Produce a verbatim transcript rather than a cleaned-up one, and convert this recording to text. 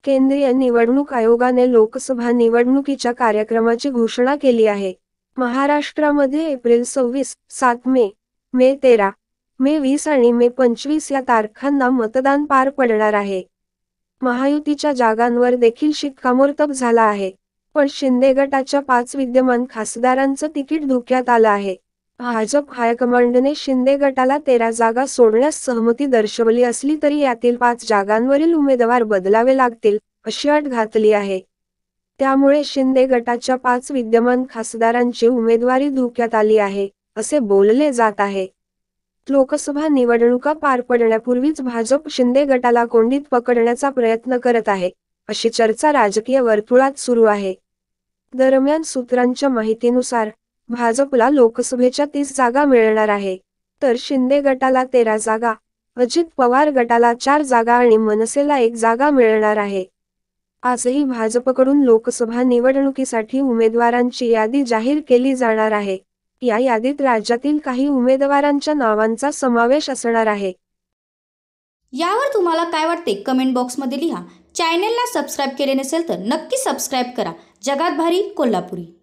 केंद्रीय निवडणूक आयोगाने लोकसभा निवडणुकीच्या कार्यक्रमाची घोषणा केली आहे. महाराष्ट्रामध्ये एप्रिल सव्वीस, सात मे, मे तेरा, मे वीस आणि मे पंचवीस या तारखांना मतदान पार पडणार आहे. महायुतीच्या जागांवर देखील शिक्कामोर्तब झाला आहे. पण शिंदे गटाच्या पाच विद्यमान खासदारांचं तिकीट धोक्यात आलं आहे. भाजप हायकमांडने शिंदे गटाला तेरा जागा सोडण्यास सहमती दर्शवली असली तरी यातील पाच जागांवरील उमेदवार बदलावे लागतील, अशी अट घातली आहे. त्यामुळे शिंदे गटाच्या पाच विद्यमान खासदारांची उमेदवारी धोक्यात आली आहे, असे बोलले जात आहे. लोकसभा निवडणुका पार पडण्यापूर्वीच भाजप शिंदे गटाला कोंडीत पकडण्याचा प्रयत्न करत आहे, अशी चर्चा राजकीय वर्तुळात सुरू आहे. दरम्यान सूत्रांच्या माहितीनुसार, भाजपला लोकसभेच्या तीस जागा मिळणार आहे, तर शिंदे गटाला तेरा जागा, अजित पवार गटाला चार जागा आणि मनसेला एक जागा मिळणार आहे. आजही भाजपकडून लोकसभा निवडणुकीसाठी उमेदवारांची यादी जाहीर केली जाणार आहे. या यादीत राज्यातील काही उमेदवारांच्या नावांचा समावेश असणार आहे. यावर तुम्हाला काय वाटते कमेंट बॉक्समध्ये लिहा. चॅनेलला सबस्क्राईब केले नसेल तर नक्की सबस्क्राईब करा. जगात भारी कोल्हापुरी.